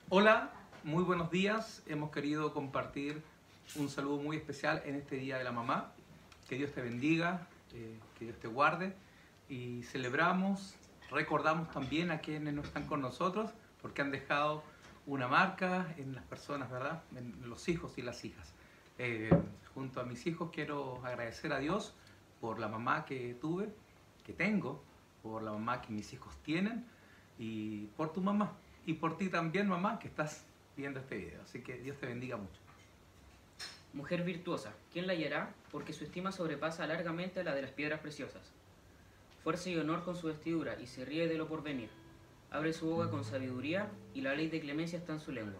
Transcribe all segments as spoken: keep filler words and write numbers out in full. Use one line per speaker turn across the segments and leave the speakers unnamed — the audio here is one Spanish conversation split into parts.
Hola, muy buenos días. Hemos querido compartir un saludo muy especial en este Día de la Mamá. Que Dios te bendiga, eh, que Dios te guarde. Y celebramos, recordamos también a quienes no están con nosotros porque han dejado una marca en las personas, ¿verdad? En los hijos y las hijas. Eh, junto a mis hijos quiero agradecer a Dios por la mamá que tuve, que tengo, por la mamá que mis hijos tienen y por tu mamá. Y por ti también, mamá, que estás viendo este video. Así que Dios te bendiga mucho.
Mujer virtuosa, ¿quién la hallará? Porque su estima sobrepasa largamente la de las piedras preciosas. Fuerza y honor con su vestidura, y se ríe de lo porvenir. Abre su boca con sabiduría, y la ley de clemencia está en su lengua.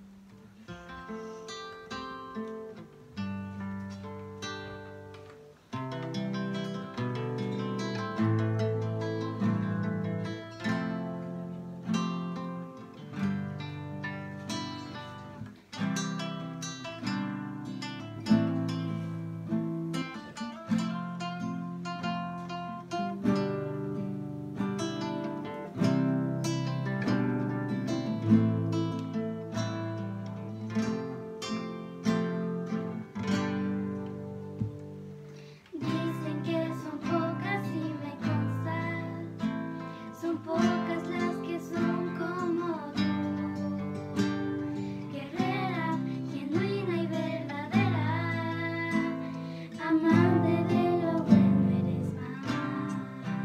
Dicen que son pocas y me consta, son pocas las que son como tú, guerrera, genuina y verdadera, amante de lo bueno eres mamá,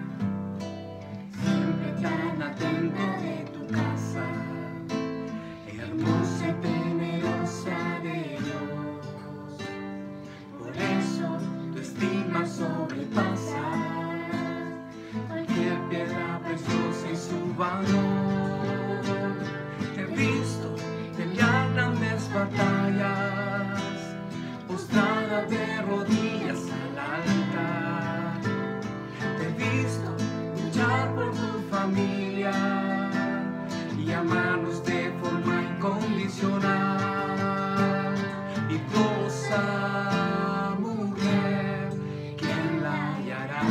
siempre tan atenta de tu casa, hermosa y temerosa de Dios, por eso tu estima sobrepasa cualquier piedra preciosa y su valor. Te he visto pelear grandes batallas, postrada de rodillas al altar. Te he visto luchar por tu familia y amarnos de forma incondicional. Virtuosa mujer, ¿quién la hallará?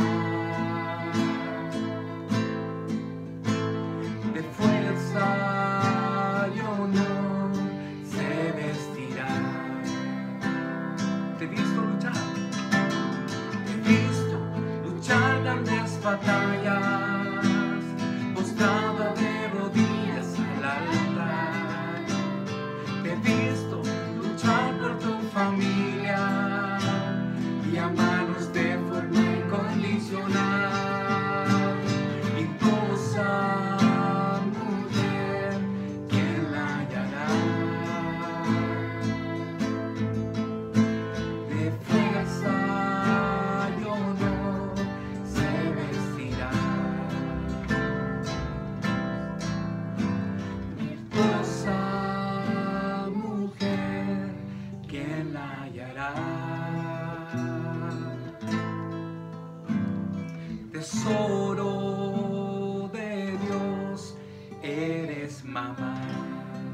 De fuerza y honor se vestirá. Te he visto luchar, te he visto luchar grandes batallas, postrada de rodillas al altar. Te he visto luchar por tu familia y amarnos de forma incondicional. Virtuosa mujer, ¿quién la hallará? De fuerza y honor se vestirá. Virtuosa mujer, ¿quién la hallará? Tesoro de Dios, eres mamá.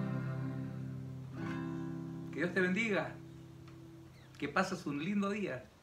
Que Dios te bendiga. Que pases un lindo día.